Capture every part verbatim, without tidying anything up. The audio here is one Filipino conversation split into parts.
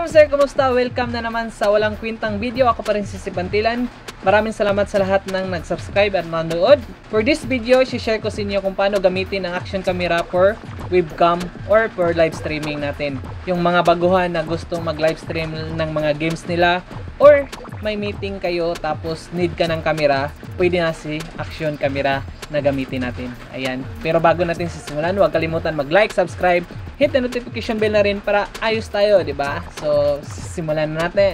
sir, kumusta? Welcome na naman sa walang kwintang video. Ako pa rin si Sipantilan. Maraming salamat sa lahat ng nag-subscribe at nanood. For this video, share ko sa inyo kung paano gamitin ang action camera for webcam or for live streaming natin. Yung mga baguhan na gustong mag-live stream ng mga games nila or may meeting kayo tapos need ka ng camera, pwede na si action camera na gamitin natin. Ayan. Pero bago natin sisimulan, huwag kalimutan mag-like, subscribe, hit the notification bell na rin para ayos tayo, di ba? So, simulan na natin.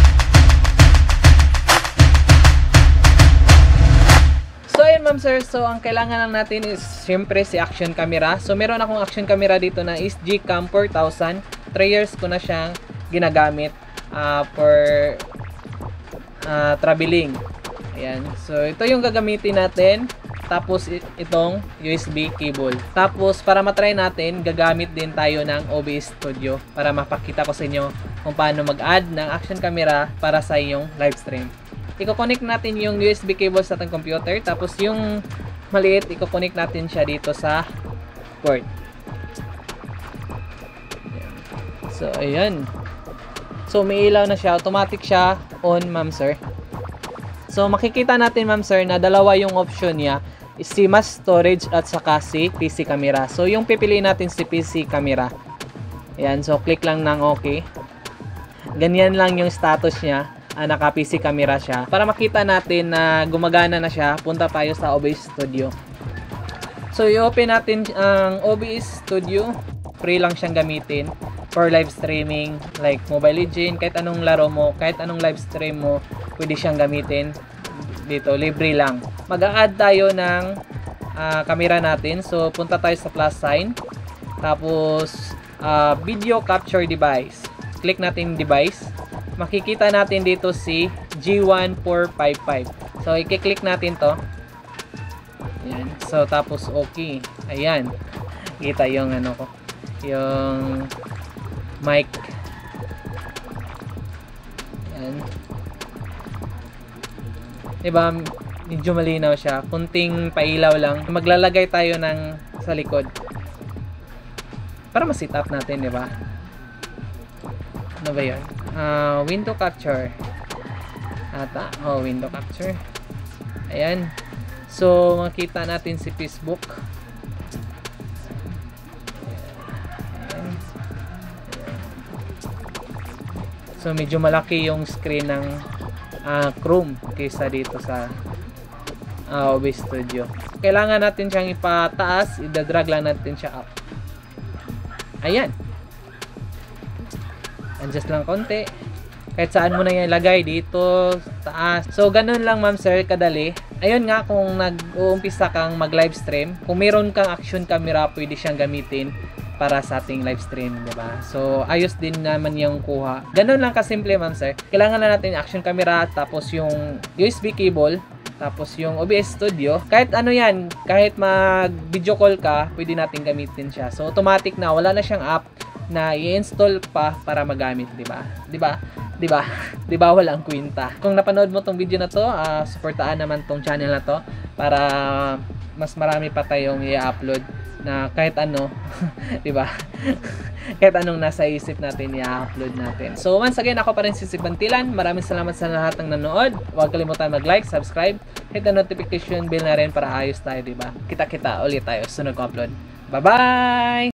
So, ayun ma'am sir. So, ang kailangan lang natin is syempre si action camera. So, meron akong action camera dito na S G Cam four thousand. three years ko na siyang ginagamit uh, for uh, traveling. Ayan. So, ito yung gagamitin natin. Tapos itong U S B cable. Tapos para matry natin, gagamit din tayo ng O B S Studio para mapakita ko sa inyo kung paano mag-add ng action camera para sa iyong live stream. Iko-connect natin yung U S B cable sa ating computer. Tapos yung maliit, iko-connect natin siya dito sa port. So ayan. So may ilaw na siya, automatic siya on, ma'am sir. So makikita natin, ma'am sir, na dalawa yung option niya. Si mas storage at saka si P C camera. So yung pipiliin natin si P C camera. Ayan, so click lang ng okay. Ganyan lang yung status niya. Ah, naka P C camera siya. Para makita natin na gumagana na siya, punta tayo sa O B S Studio. So i-open natin ang O B S Studio. Free lang siyang gamitin for live streaming like Mobile Legends, kahit anong laro mo, kahit anong live stream mo, pwede siyang gamitin. Dito, libre lang. Mag-a-add tayo ng uh, camera natin. So, punta tayo sa plus sign. Tapos, uh, video capture device. Click natin device. Makikita natin dito si G one four five five. So, i-click natin to. Ayan. So, tapos okay. Ayan. Kita yung ano ko. Yung mic. Ayan. Diba, medyo malinaw siya. Kunting pailaw lang. Maglalagay tayo ng sa likod. Para ma-set up natin, diba? Ano ba yun? Uh, window capture. Ata. Oh, window capture. Ayan. So, makita natin si Facebook. Ayan. So, medyo malaki yung screen ng Uh, Chrome kaysa dito sa uh, O B S Studio. Kailangan natin siyang ipataas, i-drag lang natin siya up. Ayan. Adjust lang konti. Kahit saan mo na yan ilagay, dito, taas. So, ganun lang, ma'am sir, kadali. Ayun nga, kung nag-uumpisa kang mag-live stream, kung meron kang action camera, pwede siyang gamitin para sa ating live stream, diba? So, ayos din naman yung kuha. Ganun lang kasimple, ma'am sir. Kailangan na natin yung action camera, tapos yung U S B cable, tapos yung O B S Studio. Kahit ano yan, kahit mag-video call ka, pwede natin gamitin siya. So, automatic na, wala na siyang app na i-install pa para magamit, diba? Diba? Diba? Diba walang kwenta? Kung napanood mo tong video na to, uh, supportaan naman tong channel na to para mas marami pa tayong i-upload na kahit ano, di ba? Kahit anong nasa isip natin, i-upload natin. So, once again, ako pa rin si Sipantilan. Maraming salamat sa lahat ng nanood. Huwag kalimutan mag-like, subscribe, hit the notification bell na rin para ayos tayo, di ba? Kita-kita ulit tayo sunod ko upload. Bye-bye!